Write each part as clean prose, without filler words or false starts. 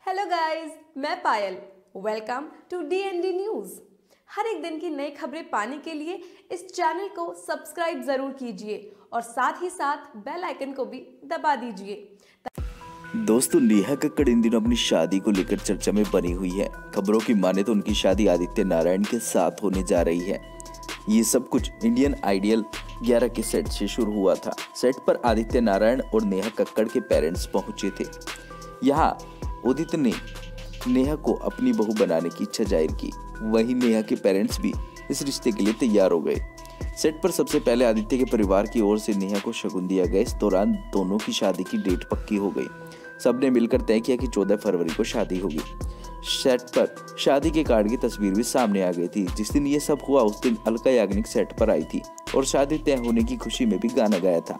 Hello guys, मैं Payal. Welcome to DND news. हर एक दिन की नई खबरें पाने के लिए इस चैनल को सब्सक्राइब जरूर कीजिए और साथ ही साथ बेल आइकन को भी दबा दीजिए। दोस्तों, नेहा कक्कड़ इन दिनों अपनी शादी को लेकर चर्चा में बनी हुई है। खबरों की माने तो उनकी शादी आदित्य नारायण के साथ होने जा रही है। ये सब कुछ इंडियन आइडियल 11 के सेट से शुरू हुआ था। सेट पर आदित्य नारायण और नेहा कक्कड़ के पेरेंट्स पहुंचे थे। यहाँ उदित ने नेहा को अपनी बहू बनाने की इच्छा जाहिर की। वहीं नेहा के पेरेंट्स भी इस रिश्ते के लिए तैयार हो गए। सेट पर सबसे पहले आदित्य के परिवार की ओर से नेहा को शगुन दिया गया। इस दौरान दोनों की शादी की डेट पक्की हो गई। सबने मिलकर तय किया कि 14 फरवरी को शादी होगी। सेट पर शादी के कार्ड की तस्वीर भी सामने आ गई थी। जिस दिन ये सब हुआ उस दिन अलका याग्निक सेट पर आई थी और शादी तय होने की खुशी में भी गाना गाया था।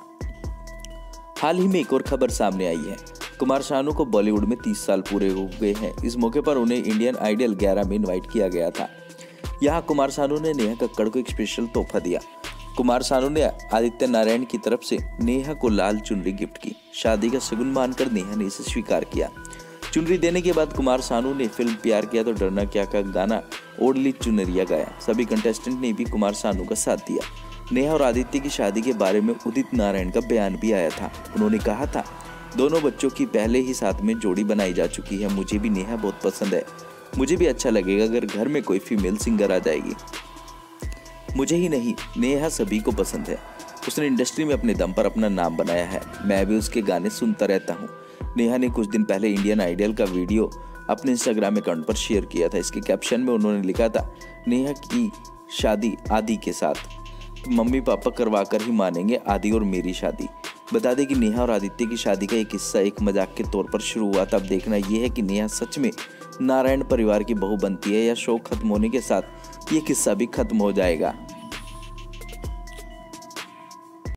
हाल ही में एक और खबर सामने आई है। कुमार शानू को बॉलीवुड में 30 साल पूरे हो गए हैं। इस मौके पर उन्हें इंडियन आइडियल 11 में इनवाइट किया गया था। यहाँ कुमार शानू ने नेहा कक्कड़ को एक स्पेशल तोहफा दिया। कुमार शानू ने आदित्य नारायण की तरफ से नेहा को लाल चुनरी गिफ्ट की। शादी का शगुन मानकर नेहा ने इसे स्वीकार किया। चुनरी देने के बाद कुमार शानू ने फिल्म प्यार किया तो डरना क्या का गाना ओढ़ चुनरिया गाया। सभी कंटेस्टेंट ने भी कुमार शानू का साथ दिया। नेहा और आदित्य की शादी के बारे में उदित नारायण का बयान भी आया था। उन्होंने कहा था, दोनों बच्चों की पहले ही साथ में जोड़ी बनाई जा चुकी है। मुझे भी नेहा बहुत पसंद है। मुझे भी अच्छा लगेगा अगर घर में कोई फीमेल सिंगर आ जाएगी। मुझे ही नहीं, नेहा सभी को पसंद है। उसने इंडस्ट्री में अपने दम पर अपना नाम बनाया है। मैं भी उसके गाने सुनता रहता हूँ। नेहा ने कुछ दिन पहले इंडियन आइडियल का वीडियो अपने इंस्टाग्राम अकाउंट पर शेयर किया था। इसके कैप्शन में उन्होंने लिखा था, नेहा की शादी आदि के साथ तो मम्मी पापा करवा कर ही मानेंगे आदि और मेरी शादी। बता दें कि नेहा और आदित्य की शादी का एक किस्सा एक मजाक के तौर पर शुरू हुआ था। अब देखना यह है कि नेहा सच में नारायण परिवार की बहू बनती है या शो खत्म होने के साथ ये किस्सा भी खत्म हो जाएगा।